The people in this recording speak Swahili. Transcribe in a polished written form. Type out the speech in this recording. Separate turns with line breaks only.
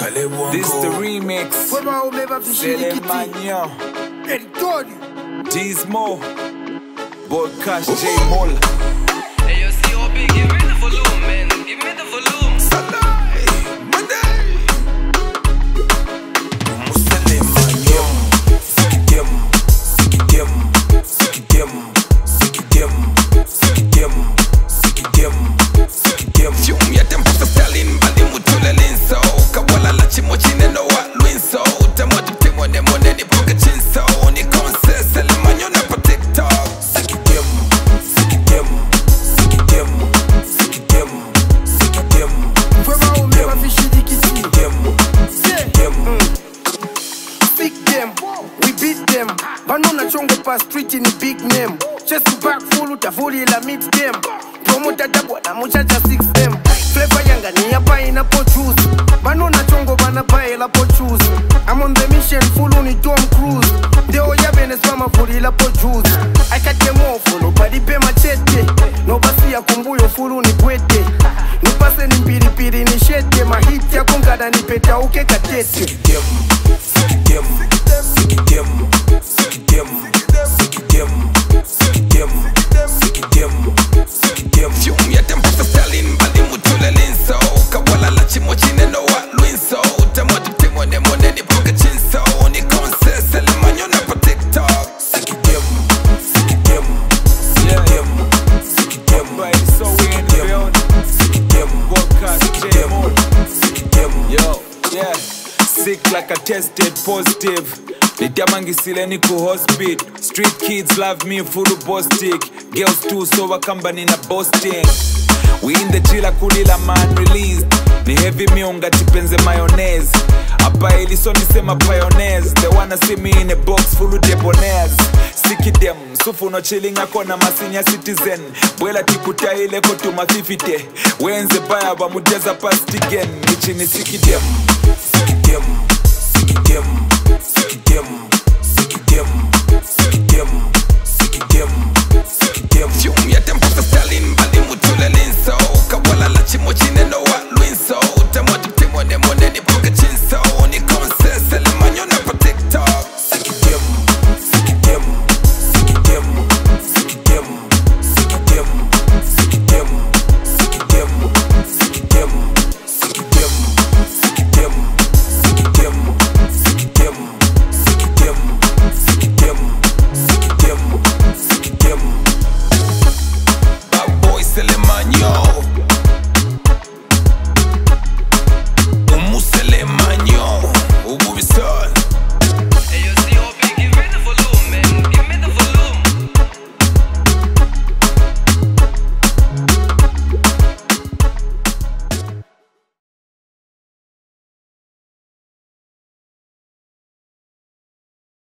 This the remix. Selemanyo, Dizmo Jae.
Hey, yo, C.O.B., give me the volume, man. Give me the volume.
Selemanyo, SICKII DEMM, SICKII DEMM, SICKII DEMM, SICKII DEMM, SICKII DEMM, SICKII DEMM. Jum ya tempo sa stalin, bali mutule linso. Kawala la chimochine no wa luinso. Tamotu timo ne mone ni poka chinso. Ni konse Selemanyo na pa TikTok. SICKII DEMM, SICKII DEMM, SICKII DEMM, SICKII DEMM, SICKII DEMM.
Vraiment on met ma fiche d'ikiti.
SICKII DEMM.
Sick them, we beat them. Banona chongo pa street in big name. Chest back full utavuli la meet them. Promoter dabwa na muchacha 6 them. Flavor yanga ni ya pineapple juice. Banona chongo bana buy la po juice. I'm on the mission full on Tom Cruise. Deo ya Venezuela full la po juice. I got them all full nobody pay machete. No basi ya kumbuyo full ni kwete. Nipase ni mpiripiri ni shete. Mahiti ya kongada ni peta uke katete.
SICKII DEMM, SICKII DEMM, SICKII DEMM, SICKII DEMM, SICKII DEMM, SICKII DEMM, SICKII DEMM, SICKII DEMM. Jum ya tempo sa stalin, bali mutule linso. Kawala la chimochine no wa luinso. Tamotu timo ne mone ni poka chinso. Ni konse Selemanyo na pa TikTok. SICKII DEMM, SICKII DEMM, SICKII DEMM, SICKII DEMM, SICKII DEMM, SICKII DEMM, SICKII DEMM.
Yo, yeah, sick like I tested positive. Nitamangisile ni ku hospital. Street kids love me full boss stick. Girls too so wakamba nina boasting. We in the chila kulila man released. Ni heavy miunga tipenze mayonnaise. Apa iliso nisema pioneers. They wanna see me in a box full of debonaires. SICKII DEMM, sufu no chilling akona masinya citizen. Bwela tikuta ile kotuma fifite. Wenze baya wa mudeza past again. Nichi ni SICKII DEMM,
SICKII DEMM, SICKII DEMM, SICKII DEMM, SICKII DEMM, SICKII DEMM, SICKII DEMM, SICKII DEMM. Jum ya tempo sa stalin, bali